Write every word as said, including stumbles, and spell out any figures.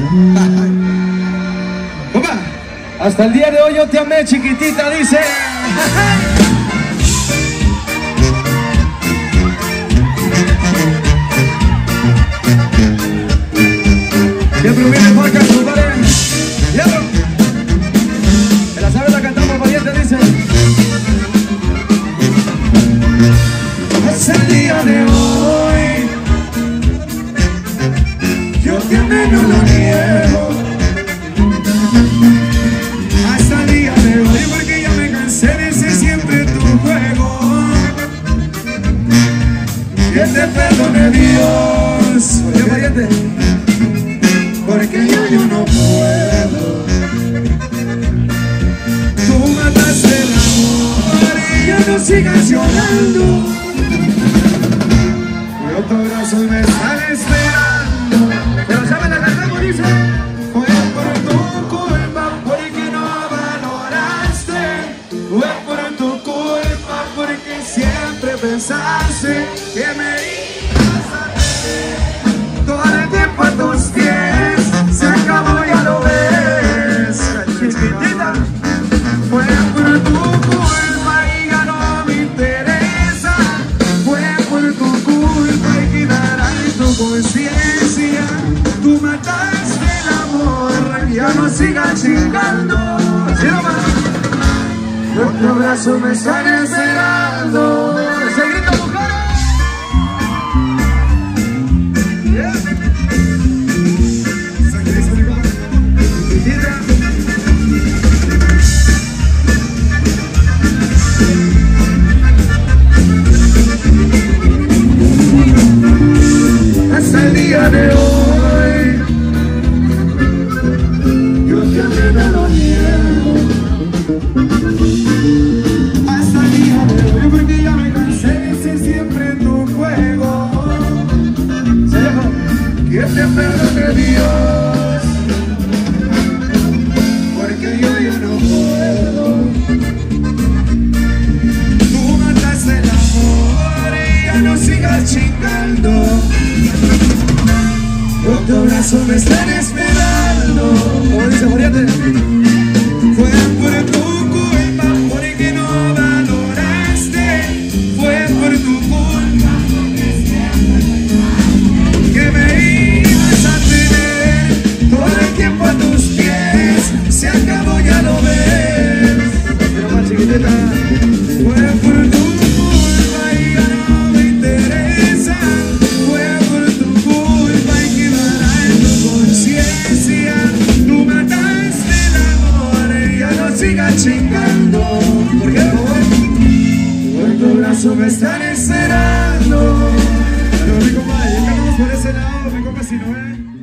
Opa, hasta el día de hoy yo te amé, chiquitita, dice. Siempre viene Juanca, compadre. ¡Diablo! Se la sabe, la cantamos valiente, dice. Hasta el día de hoy yo te amé, no lo niego. Hasta el día de hoy, porque ya me cansé de ser siempre tu juego. Que te perdone Dios. Oye, valiente, porque yo, yo no puedo. Tú mataste el amor y ya no sigas llorando. Y otro brazo me están esperando. Pero saben la cantamos, dice. Fue por tu culpa porque no valoraste. Fue por tu culpa porque siempre pensaste que me ibas a tener. Todo el tiempo a tus pies se acabó, ya lo ves. Chiquitita, fue por tu culpa y ya no me interesa. Fue por tu culpa y quedará en tu conciencia. Tú mataste el amor, ya no sigas chingando. ¿Sí, no, man? Otro brazo me están esperando. Ese grito, mujer. Hasta el día de hoy yo te amé, no lo niego. Hasta el día de hoy, porque ya me cansé de ser siempre tu juego. Que te perdone Dios, porque yo ya no puedo. Tú mataste el amor y ya no sigas chingando. Otro brazo me están esperando. Como dice Moriente, fue por tu culpa porque no valoraste. Fue por tu culpa que me ibas a tener. Todo el tiempo a tus pies se acabó, ya lo ves. Pero más chiquitita, fue por tu culpa y ya no me interesa. Fue por tu culpa y quedará en tu conciencia. Tú mataste el amor y ya no sigas chingando. ¿Por qué? Por tu brazo me están esperando. Pero mi compadre, ya que vamos por ese lado, mi compa, si no es.